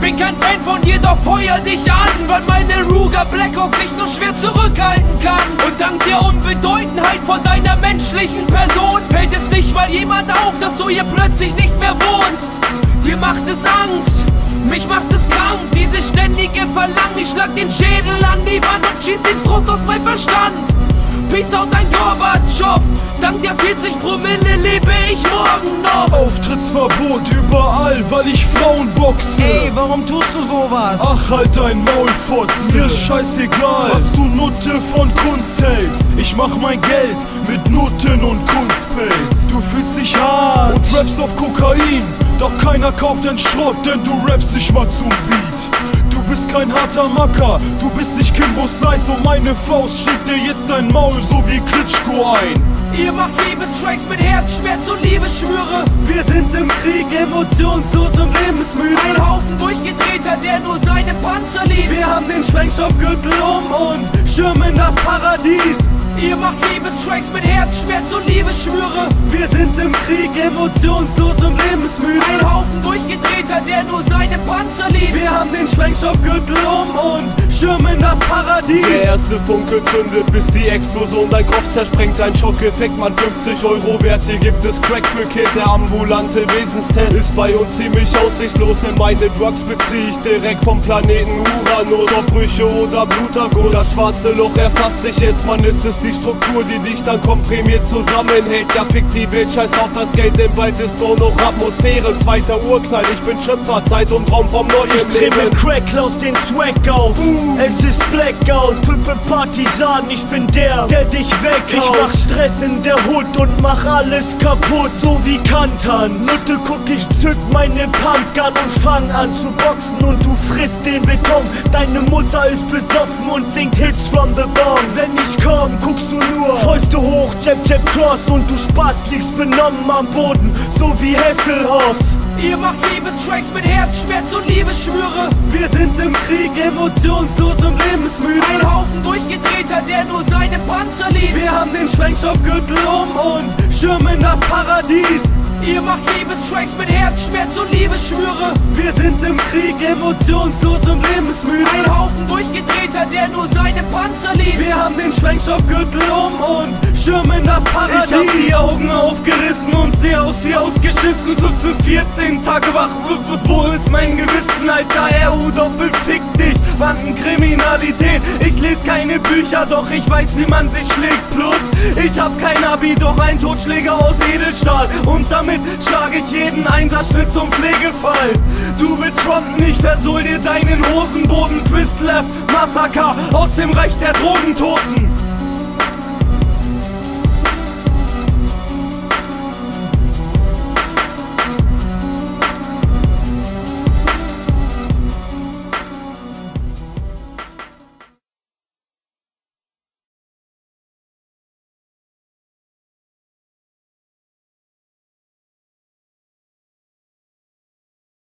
Bin kein Fan von dir, doch feuer dich an, weil meine Ruger Blackhawk sich nur schwer zurückhalten kann. Und dank der Unbedeutendheit von deiner menschlichen Person fällt es nicht mal jemand auf, dass du hier plötzlich nicht mehr wohnst. Dir macht es Angst, mich macht es krank, dieses ständige Verlangen. Ich schlag den Schädel an die Wand und schieß den Frust aus meinem Verstand. Peace out, dein Gorbatschow. Dank der 40 Promille lebe ich morgen noch. Auftrittsverbot überall, weil ich Frauen boxe. Ey, warum tust du sowas? Ach, halt dein Maul, Fotze. Mir ist scheißegal, was du Nutte von Kunst hältst. Ich mach mein Geld mit Nutten und Kunstpelz. Du fühlst dich hart und rappst auf Kokain, doch keiner kauft den Schrott, denn du rappst nicht mal zum Beat. Du bist kein harter Macker, du bist nicht Kimbo Slice und meine Faust schlägt dir jetzt dein Maul so wie Klitschko ein. Ihr macht Liebestracks mit Herzschmerz und Liebesschwüre. Wir sind im Krieg, emotionslos und lebensmüde. Ein Haufen durchgedrehter, der nur seine Panzer liebt. Wir haben den Sprengstoffgürtel und schirmen das Paradies. Ihr macht Liebestracks mit Herzschmerz und Liebesschwüre. Wir sind im Krieg, emotionslos und lebensmüde. Ein Haufen durchgedrehter, der nur seine Panzer liebt. Wir haben den Sprengstoffgürtel und schirmen das Paradies. Der erste Funke zündet, bis die Explosion dein Kopf zersprengt. Ein Schockeffekt, man 50 Euro wert. Hier gibt es Crack für Kind. Der ambulante Wesenstest ist bei uns ziemlich aussichtslos, denn meine Drugs beziehe ich direkt vom Planeten Uranus. Ob Brüche oder Bluterguss, das schwarze Loch erfasst sich jetzt, man, ist es die Struktur, die dich dann komprimiert zusammenhält. Ja, fick die Welt, scheiß auf das Geld, denn bald ist nur noch Atmosphäre. Zweiter Urknall, ich bin Schöpfer, Zeit und Traum vom neuen Leben. Ich dreh mit Crack, laus den Swag auf. Es ist Blackout, Püppe Partisan, ich bin der dich weghaut. Ich mach Stress in der Hut und mach alles kaputt, so wie Kantan. Nutte guck, ich zück meine Pumpgun und fang an zu boxen und du frisst den Beton. Deine Mutter ist besoffen und singt Hits from the Bomb. Wenn ich komm, guckst du nur Fäuste hoch, Jab, Jab, Cross und du Spaß liegst benommen am Boden, so wie Hasselhoff. Ihr macht Liebestracks mit Herzschmerz und Liebesschwüre. Wir sind im Krieg, emotionslos und lebensmüde. Ein Haufen durchgedrehter, der nur seine Panzer liebt. Wir haben den Sprengstoffgürtel und schirmen das Paradies. Ihr macht Liebestracks mit Herzschmerz und Liebesschwüre. Wir sind im Krieg, emotionslos und lebensmüde. Ein Haufen durchgedrehter, der nur seine Panzer liebt. Wir haben den Sprengstoffgürtel und schirmen das Paradies. Ich hab die Augen aufgerissen und seh aus wie ausgeschissen. Für 14 Tage wach, wo ist mein Gewissen? Alter, RU doppelt fick dich, Bandenkriminalität. Ich lese keine Bücher, doch ich weiß, wie man sich schlägt. Plus, ich hab kein Abi, doch ein Totschläger aus Edelstahl. Und damit schlage ich jeden Einsatzschnitt zum Pflegefall. Du willst fronten, ich versohl dir deinen Hosenboden. Twist Left, Massaker aus dem Reich der Drogentoten.